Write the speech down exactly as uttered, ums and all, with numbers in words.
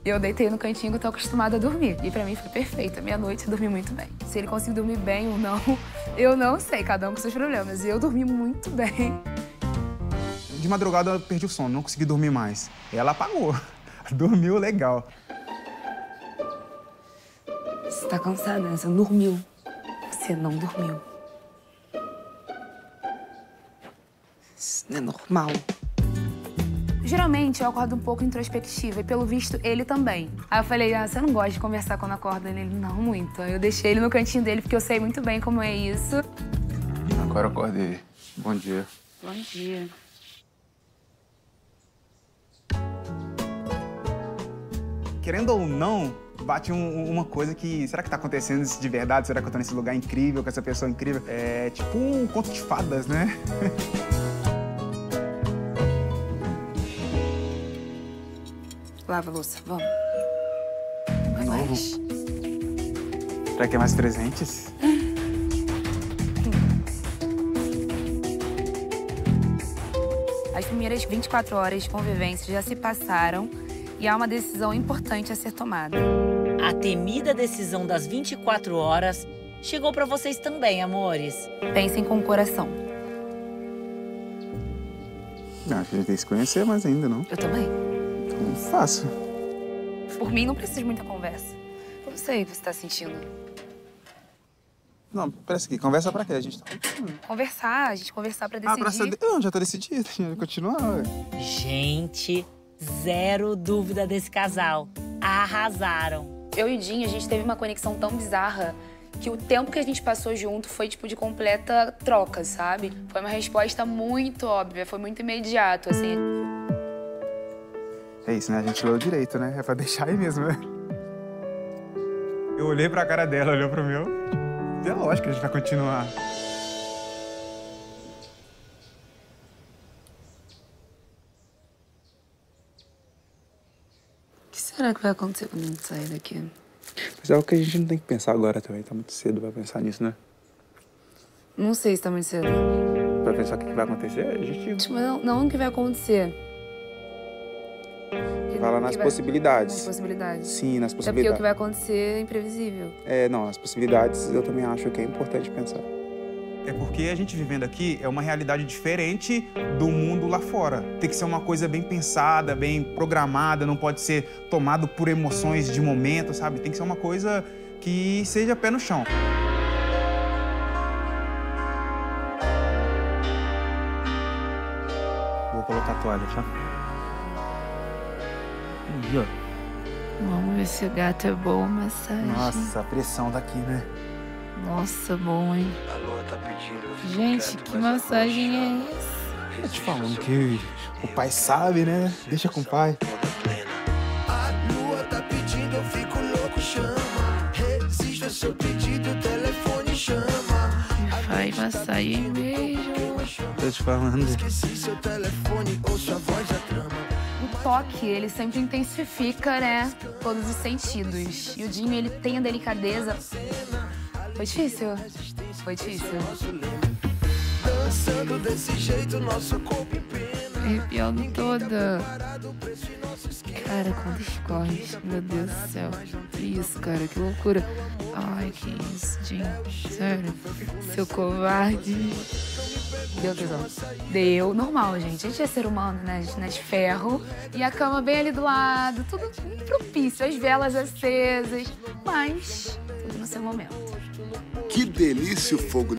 Eu deitei no cantinho que eu tô acostumada a dormir. E pra mim foi perfeito. A meia-noite eu dormi muito bem. Se ele conseguiu dormir bem ou não, eu não sei. Cada um com seus problemas. E eu dormi muito bem. De madrugada eu perdi o sono, não consegui dormir mais. E ela apagou. Dormiu legal. Você tá cansada, né? Você não dormiu. Você não dormiu. Isso não é normal. Geralmente eu acordo um pouco introspectiva e, pelo visto, ele também. Aí eu falei, ah, você não gosta de conversar quando acorda? Ele, não muito. Aí eu deixei ele no cantinho dele porque eu sei muito bem como é isso. Agora eu acordei. Bom dia. Bom dia. Querendo ou não, bate um, uma coisa que... Será que tá acontecendo isso de verdade? Será que eu tô nesse lugar incrível, com essa pessoa incrível? É tipo um conto de fadas, né? Lava a louça, vamos. De novo? Será que é mais presentes? As primeiras vinte e quatro horas de convivência já se passaram e há uma decisão importante a ser tomada. A temida decisão das vinte e quatro horas chegou pra vocês também, amores. Pensem com o coração. Não, a gente tem que se conhecer, mas ainda não. Eu também. Então, faço. Por mim, não precisa de muita conversa. Eu sei o que você tá sentindo. Não, parece que conversa pra quê? A gente tá... Conversar, a gente conversar pra decidir. Ah, graças a Deus. Não, já tá decidido. A gente vai continuar, ué. Gente, zero dúvida desse casal. Arrasaram. Eu e o Dinho, a gente teve uma conexão tão bizarra que o tempo que a gente passou junto foi, tipo, de completa troca, sabe? Foi uma resposta muito óbvia, foi muito imediato, assim. É isso, né? A gente leu direito, né? É pra deixar aí mesmo, né? Eu olhei pra cara dela, olhou pro meu. É lógico que a gente vai continuar. O que será que vai acontecer quando a gente sair daqui? Mas é algo que a gente não tem que pensar agora também. Tá muito cedo pra pensar nisso, né? Não sei se tá muito cedo. Pra pensar o que vai acontecer, a gente... Tipo, não, não o que vai acontecer. Fala nas Que vai- possibilidades. Nas possibilidades. Sim, nas Até porque o possibilidades. que vai acontecer é imprevisível. É, não, as possibilidades eu também acho que é importante pensar. É porque a gente vivendo aqui é uma realidade diferente do mundo lá fora. Tem que ser uma coisa bem pensada, bem programada, não pode ser tomado por emoções de momento, sabe? Tem que ser uma coisa que seja pé no chão. Vou colocar a toalha, tá? Aí, ó. Vamos ver se o gato é boa massagem. Nossa, a pressão daqui, né? Nossa, bom, hein? Gente, que massagem é essa? Tô te falando que o pai sabe, né? Deixa com o pai. A lua tá pedindo, eu fico louco, chama. Resisto ao seu pedido, o telefone chama. Vai massagem mesmo. Tô te falando. Esqueci seu telefone, ouço a voz da trama. O toque, ele sempre intensifica, né? Todos os sentidos. E o Dinho, ele tem a delicadeza. Foi difícil. Foi difícil. Dançando desse jeito, nosso corpo em pena. Arrepiando toda. Cara, quantas corres. Meu Deus do céu. Que isso, cara, que loucura. Ai, que isso, Dinho. Sério. Seu covarde. Deu tesão. Deu. Normal, gente. A gente é ser humano, né? A gente não é de ferro. E a cama bem ali do lado. Tudo propício. As velas acesas. Mas tudo no seu momento. Que delícia o fogo